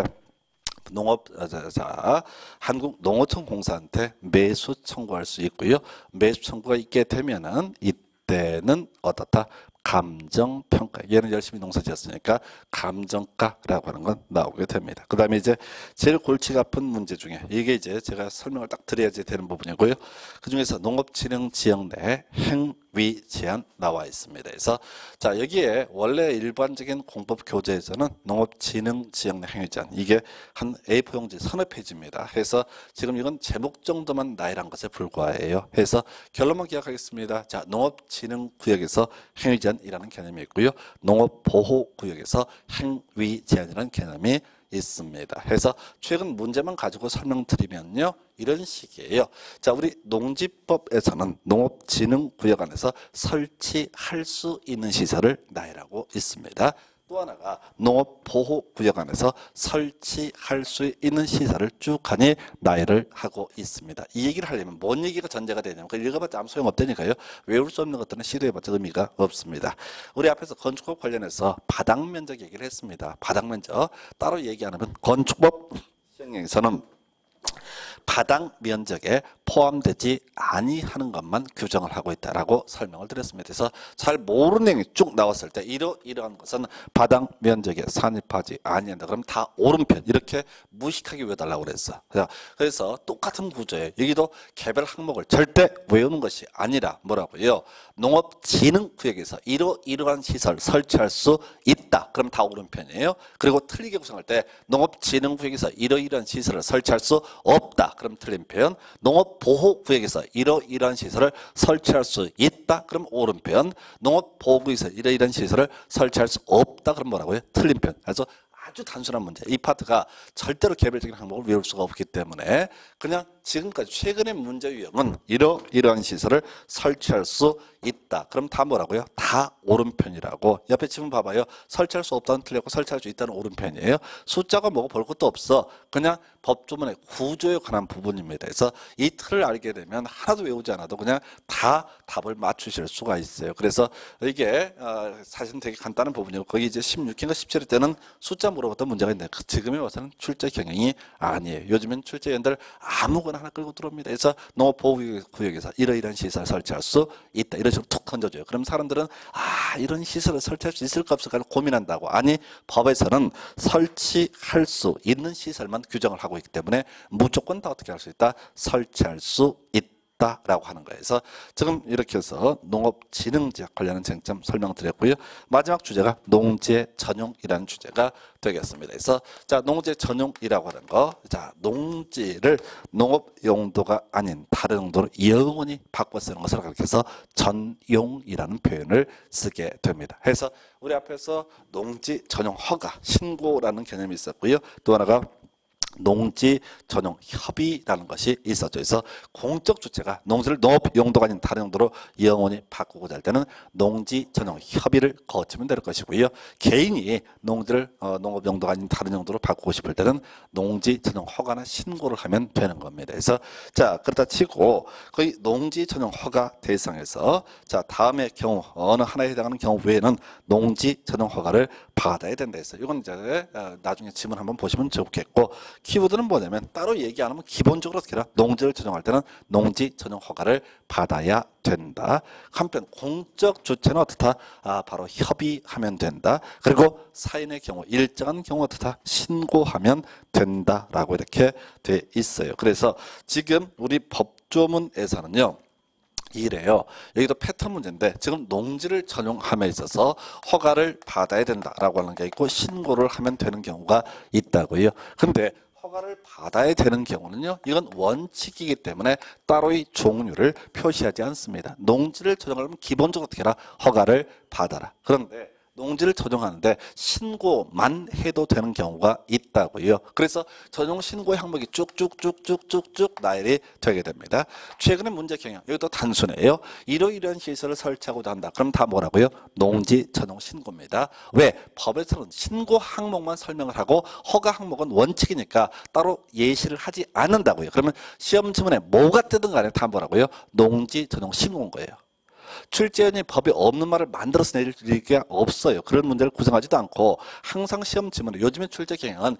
한국농어촌공사한테 매수 청구할 수 있고요. 매수 청구가 있게 되면은 이때는 어떻다? 감정평가. 얘는 열심히 농사 지었으니까 감정가라고 하는 건 나오게 됩니다. 그 다음에 이제 제일 골치가 아픈 문제 중에 이게 이제 제가 설명을 딱 드려야지 되는 부분이고요. 그 중에서 농업진흥지역 내 행위 제한 나와 있습니다. 그래서 자 여기에 원래 일반적인 공법 교재에서는 농업진흥지역 내 행위 제한 이게 한 A4 용지 서너 페이지입니다. 해서 지금 이건 제목 정도만 나열한 것에 불과해요. 해서 결론만 기억하겠습니다. 자 농업진흥구역에서 행위 제한 이라는 개념이 있고요. 농업보호구역에서 행위제한이라는 개념이 있습니다. 해서 최근 문제만 가지고 설명드리면요. 이런 식이에요. 자, 우리 농지법에서는 농업진흥구역 안에서 설치할 수 있는 시설을 나열하고 있습니다. 또 하나가 농업보호구역 안에서 설치할 수 있는 시설을 쭉 하니 나열을 하고 있습니다. 이 얘기를 하려면 뭔 얘기가 전제가 되냐면 그걸 읽어봤자 아무 소용없다니까요. 외울 수 없는 것들은 시도해봤자 의미가 없습니다. 우리 앞에서 건축법 관련해서 바닥면적 얘기를 했습니다. 바닥면적 따로 얘기 안 하면 건축법 시행령에서는 바닥 면적에 포함되지 아니하는 것만 규정을 하고 있다라고 설명을 드렸습니다. 그래서 잘 모르는 내용이 쭉 나왔을 때 이러한 것은 바닥 면적에 산입하지 아니한다. 그럼 다 오른편 이렇게 무식하게 외워달라고 그랬어. 그래서 똑같은 구조예요. 여기도 개별 항목을 절대 외우는 것이 아니라 뭐라고요? 농업진흥구역에서 이러한 시설 설치할 수 있다. 그럼 다 오른편이에요. 그리고 틀리게 구성할 때 농업진흥구역에서 이러이러한 시설을 설치할 수 없다. 그럼 틀린 표현. 농업보호구역에서 이러이러한 시설을 설치할 수 있다. 그럼 옳은 표현. 농업보호구역에서 이러이러한 시설을 설치할 수 없다. 그럼 뭐라고요? 틀린 표현. 그래서 아주 단순한 문제. 이 파트가 절대로 개별적인 항목을 외울 수가 없기 때문에 그냥 지금까지 최근의 문제 유형은 이러한 시설을 설치할 수 있다. 그럼 다 뭐라고요? 다 오른편이라고. 옆에 지문 봐봐요. 설치할 수 없다는 틀렸고 설치할 수 있다는 오른편이에요. 숫자가 뭐고 볼 것도 없어. 그냥 법조문의 구조에 관한 부분입니다. 그래서 이 틀을 알게 되면 하나도 외우지 않아도 그냥 다 답을 맞추실 수가 있어요. 그래서 이게 사실은 되게 간단한 부분이고 거기 이제 16회인가 17회 때는 숫자 물어봤던 문제가 있는데 지금에 와서는 출제 경향이 아니에요. 요즘엔 출제위원들 아무거나 하나 끌고 들어옵니다. 그래서 농업보호구역에서 이러이러한 시설을 설치할 수 있다. 이런 식으로 툭 던져줘요. 그럼 사람들은 이런 시설을 설치할 수 있을까 없을까 고민한다고. 아니, 법에서는 설치할 수 있는 시설만 규정을 하고 있기 때문에 무조건 다 어떻게 할 수 있다? 설치할 수 있다라고 하는 거예요. 그래서 지금 이렇게 해서 농업진흥지역 관련한 쟁점 설명드렸고요. 마지막 주제가 농지 전용이라는 주제가 되겠습니다. 그래서 자, 농지 전용이라고 하는 거, 자, 농지를 농업 용도가 아닌 다른 용도로 영원히 바꿔 쓰는 것을 가리켜서 전용이라는 표현을 쓰게 됩니다. 그래서 우리 앞에서 농지 전용 허가, 신고라는 개념이 있었고요. 또 하나가 농지 전용 협의라는 것이 있었죠. 그래서 공적 주체가 농지를 농업 용도가 아닌 다른 용도로 영원히 바꾸고자 할 때는 농지 전용 협의를 거치면 될 것이고요. 개인이 농지를 농업 용도가 아닌 다른 용도로 바꾸고 싶을 때는 농지 전용 허가나 신고를 하면 되는 겁니다. 그래서 자, 그렇다 치고 거의 농지 전용 허가 대상에서 자, 다음의 경우 어느 하나에 해당하는 경우 외에는 농지 전용 허가를 받아야 된다 해서 이건 이제 나중에 지문 한번 보시면 좋겠고, 키워드는 뭐냐면 따로 얘기 안 하면 기본적으로 어떻게 해라? 농지를 전용할 때는 농지 전용 허가를 받아야 된다. 한편 공적 주체는 어떻다? 바로 협의하면 된다. 그리고 사인의 경우 일정한 경우 어떻다? 신고하면 된다라고 이렇게 돼 있어요. 그래서 지금 우리 법조문에서는요. 이래요. 여기도 패턴 문제인데 지금 농지를 전용함에 있어서 허가를 받아야 된다라고 하는 게 있고 신고를 하면 되는 경우가 있다고요. 근데 허가를 받아야 되는 경우는요. 이건 원칙이기 때문에 따로의 종류를 표시하지 않습니다. 농지를 전용하려면 기본적으로 어떻게 해라? 허가를 받아라. 그런데 농지를 전용하는데 신고만 해도 되는 경우가 있다고요. 그래서 전용 신고 항목이 쭉쭉쭉쭉쭉쭉 나열이 되게 됩니다. 최근의 문제 경향 여기도 단순해요. 이러이러한 시설을 설치하고자 한다. 그럼 다 뭐라고요? 농지 전용 신고입니다. 왜? 법에서는 신고 항목만 설명을 하고 허가 항목은 원칙이니까 따로 예시를 하지 않는다고요. 그러면 시험 지문에 뭐가 뜨든 간에 다 뭐라고요? 농지 전용 신고인 거예요. 출제원이 법에 없는 말을 만들어서 내릴 게 없어요. 그런 문제를 구성하지도 않고 항상 시험 지문에 요즘의 출제 경향은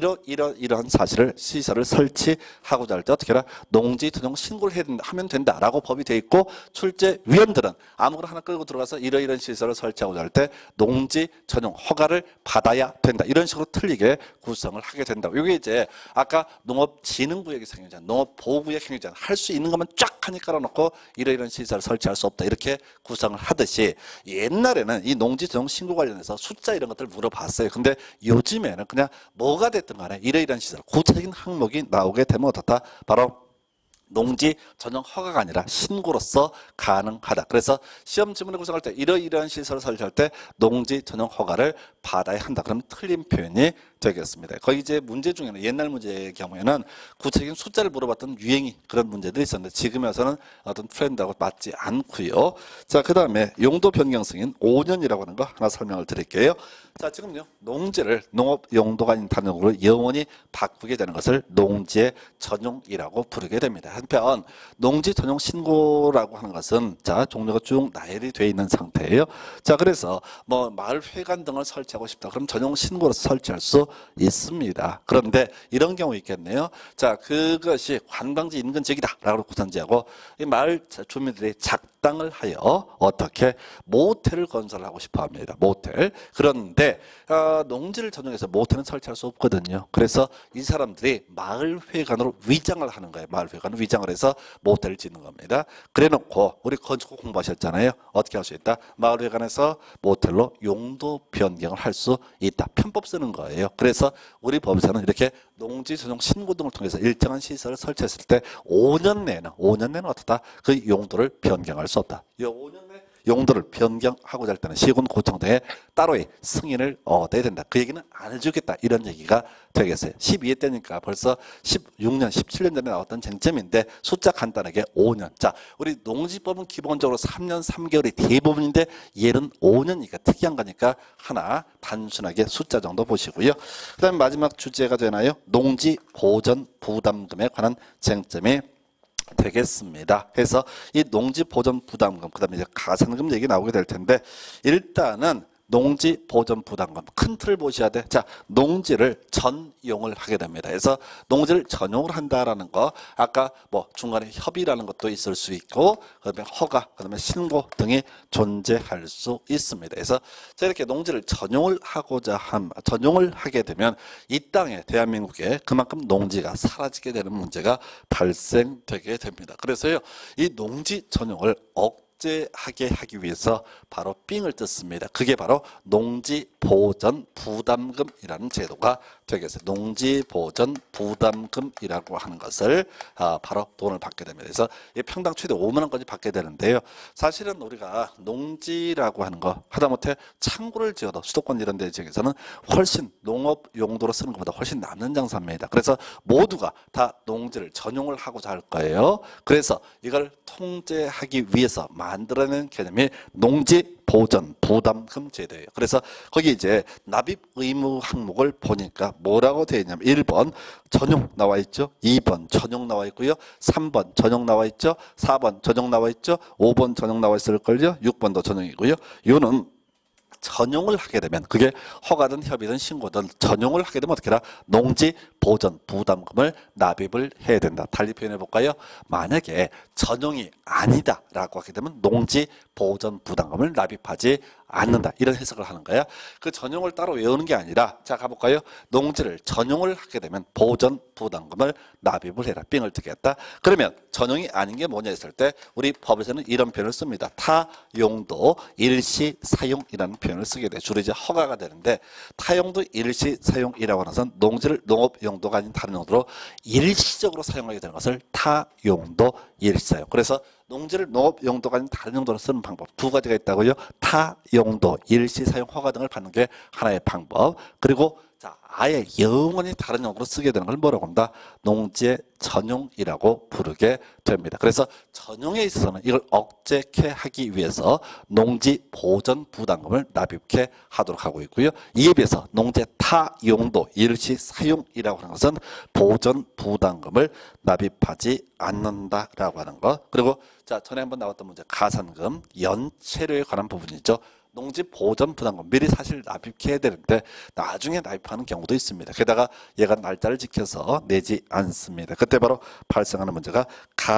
이러한 사실을 시설을 설치하고자 할 때 어떻게 해라? 농지 전용 신고를 하면 된다라고 법이 돼 있고 출제위원들은 아무거나 하나 끌고 들어가서 이러이러한 시설을 설치하고자 할 때 농지 전용 허가를 받아야 된다. 이런 식으로 틀리게 구성을 하게 된다고. 이게 이제 아까 농업진흥구역이 생기잖아. 농업보호구역 생기잖아. 할 수 있는 것만 쫙 하니 깔아놓고 이러이러한 시설을 설치할 수 없다. 이렇게 구성을 하듯이 옛날에는 이 농지 전용 신고 관련해서 숫자 이런 것들을 물어봤어요. 근데 요즘에는 그냥 뭐가 됐든 간에 이러이러한 시설 구체적인 항목이 나오게 되면 어떻다? 바로 농지 전용 허가가 아니라 신고로서 가능하다. 그래서 시험 지문을 구성할 때 이러이러한 시설을 설치할 때 농지 전용 허가를 받아야 한다. 그럼 틀린 표현이 되겠습니다. 거의 이제 문제 중에는 옛날 문제의 경우에는 구체적인 숫자를 물어봤던 유행이 그런 문제들이 있었는데 지금에 와서는 어떤 트렌드하고 맞지 않고요. 자, 그 다음에 용도 변경 승인 5년이라고 하는 거 하나 설명을 드릴게요. 자, 지금요 농지를 농업 용도가 아닌 다른 용도로 영원히 바꾸게 되는 것을 농지의 전용이라고 부르게 됩니다. 한편 농지 전용 신고라고 하는 것은 자 종류가 쭉 나열이 되어 있는 상태예요. 자, 그래서 뭐 마을 회관 등을 설치하고 싶다. 그럼 전용 신고로서 설치할 수 있습니다. 그런데 이런 경우 있겠네요. 자, 그것이 관광지 인근 지역이다라고 구선지하고 이 마을 주민들이 작당을 하여 어떻게 모텔을 건설하고 싶어합니다. 모텔. 그런데 농지를 전용해서 모텔은 설치할 수 없거든요. 그래서 이 사람들이 마을 회관으로 위장을 하는 거예요. 마을 회관으로 위장을 해서 모텔을 짓는 겁니다. 그래놓고 우리 건축 공부하셨잖아요. 어떻게 할 수 있다? 마을 회관에서 모텔로 용도 변경을 할 수 있다. 편법 쓰는 거예요. 그래서 우리 법에서는 이렇게 농지 전용 신고 등을 통해서 일정한 시설을 설치했을 때 5년 내는 어떻다? 그 용도를 변경할 수 없다. 이 5년 내 용도를 변경하고자 할 때는 시군구청 등의 따로의 승인을 얻어야 된다. 그 얘기는 안 해주겠다. 이런 얘기가 되겠어요. 12회 때니까 벌써 16년, 17년 전에 나왔던 쟁점인데 숫자 간단하게 5년. 자, 우리 농지법은 기본적으로 3년 3개월이 대부분인데 얘는 5년이니까 특이한 거니까 하나 단순하게 숫자 정도 보시고요. 그 다음에 마지막 주제가 되나요? 농지 보전 부담금에 관한 쟁점이 되겠습니다. 그래서 이 농지 보전 부담금, 그 다음에 이제 가산금 얘기 나오게 될 텐데 일단은 농지 보전 부담금 큰 틀을 보셔야 돼. 자, 농지를 전용을 하게 됩니다. 그래서 농지를 전용을 한다라는 거 아까 뭐 중간에 협의라는 것도 있을 수 있고 그다음에 허가, 그다음에 신고 등이 존재할 수 있습니다. 그래서 자 이렇게 농지를 전용을 전용을 하게 되면 이 땅에 대한민국에 그만큼 농지가 사라지게 되는 문제가 발생되게 됩니다. 그래서요 이 농지 전용을 억제하게 하기 위해서 바로 삥을 뜯습니다. 그게 바로 농지보전 부담금이라는 제도가 되겠어요. 농지보전 부담금이라고 하는 것을 바로 돈을 받게 됩니다. 그래서 평당 최대 5만 원까지 받게 되는데요. 사실은 우리가 농지라고 하는 거 하다못해 창고를 지어도 수도권 이런 데 지역에서는 훨씬 농업 용도로 쓰는 것보다 훨씬 남는 장사입니다. 그래서 모두가 다 농지를 전용을 하고자 할 거예요. 그래서 이걸 통제하기 위해서 만들어낸 개념이 농지보전 부담금 제도예요. 그래서 거기 이제 납입 의무 항목을 보니까 뭐라고 되어 있냐면 1번 전용 나와 있죠. 2번 전용 나와 있고요. 3번 전용 나와 있죠. 4번 전용 나와 있죠. 5번 전용 나와 있을걸요. 6번도 전용이고요. 이거는 전용을 하게 되면 그게 허가든 협의든 신고든 전용을 하게 되면 어떻게 해라? 농지 보전 부담금을 납입을 해야 된다. 달리 표현해 볼까요? 만약에 전용이 아니다라고 하게 되면 농지 보전 부담금을 납입하지 않는다. 이런 해석을 하는 거야. 그 전용을 따로 외우는 게 아니라 자 가볼까요? 농지를 전용을 하게 되면 보전 부담금을 납입을 해라. 삥을 뜯겠다. 그러면 전용이 아닌 게 뭐냐 했을 때 우리 법에서는 이런 표현을 씁니다. 타용도 일시사용이라는 표현을 쓰게 돼. 주로 이제 허가가 되는데 타용도 일시사용이라고 하는 것은 농지를 농업 용도가 아닌 다른 용도로 일시적으로 사용하게 되는 것을 타용도 일시사용. 그래서 농지를 농업 용도가 아닌 다른 용도로 쓰는 방법 두 가지가 있다고요. 타용도, 일시사용 허가 등을 받는 게 하나의 방법. 그리고 자 아예 영원히 다른 용도로 쓰게 되는 걸 뭐라고 한다? 농지의 전용이라고 부르게 됩니다. 그래서 전용에 있어서는 이걸 억제케 하기 위해서 농지 보전 부담금을 납입케 하도록 하고 있고요. 이에 비해서 농지의 타용도, 일시사용이라고 하는 것은 보전 부담금을 납입하지 않는다라고 하는 것. 그리고 자 전에 한번 나왔던 문제 가산금, 연체료에 관한 부분이죠. 농지 보전 부담금 미리 사실 납입해야 되는데 나중에 납입하는 경우도 있습니다. 게다가 얘가 날짜를 지켜서 내지 않습니다. 그때 바로 발생하는 문제가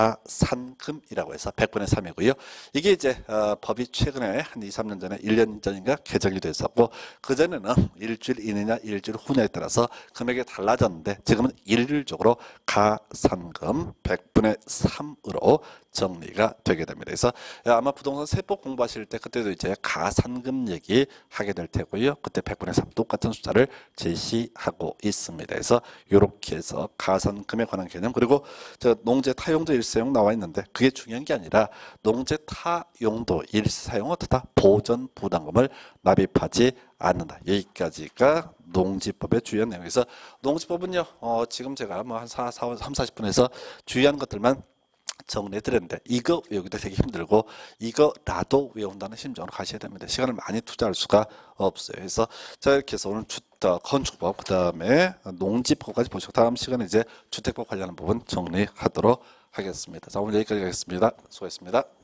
가산금이라고 해서 100분의 3이고요. 이게 이제 법이 최근에 한 2, 3년 전에 1년 전인가 개정이 됐었고 그전에는 일주일 이내냐 일주일 후냐에 따라서 금액이 달라졌는데 지금은 일률적으로 가산금 100분의 3으로 정리가 되게 됩니다. 그래서 아마 부동산 세법 공부하실 때 그때도 이제 가산금 얘기 하게 될 테고요. 그때 100분의 3 똑같은 숫자를 제시하고 있습니다. 그래서 이렇게 해서 가산금에 관한 개념 그리고 저 농지 타용도 일시사용 나와 있는데 그게 중요한 게 아니라 농지 타용도 일시사용 어떻다? 보전 부담금을 납입하지 않는다. 여기까지가 농지법의 주요한 내용에서 농지법은요. 지금 제가 뭐 한 3, 40분에서 주요한 것들만 정리해 드렸는데 이거 외우기도 되게 힘들고 이거라도 외운다는 심정으로 가셔야 됩니다. 시간을 많이 투자할 수가 없어요. 그래서 자 이렇게 해서 오늘 건축법 그 다음에 농지법까지 보시고 다음 시간에 이제 주택법 관련한 부분 정리하도록 하겠습니다. 자 오늘 여기까지 하겠습니다. 수고했습니다.